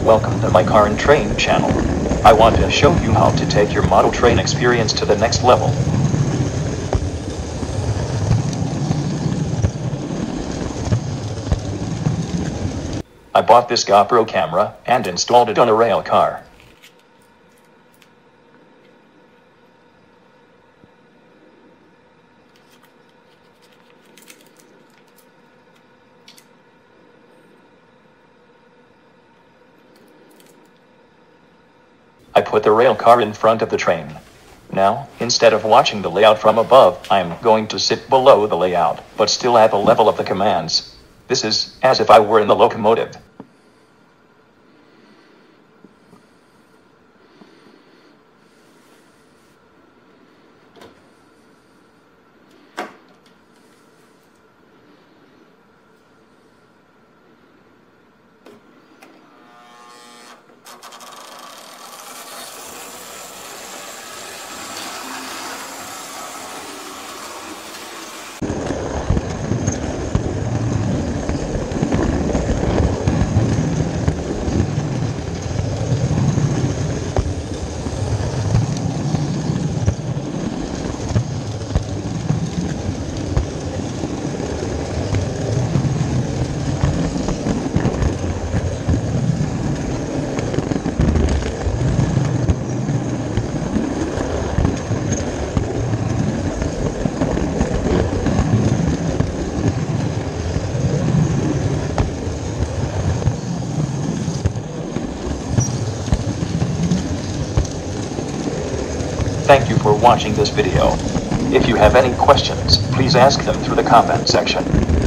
welcome to my car and train channel. I want to show you how to take your model train experience to the next level. I bought this Gopro camera and installed it on a rail car. I put the rail car in front of the train. Now, instead of watching the layout from above, I'm going to sit below the layout, but still at the level of the commands. This is as if I were in the locomotive. Thank you for watching this video. If you have any questions, please ask them through the comment section.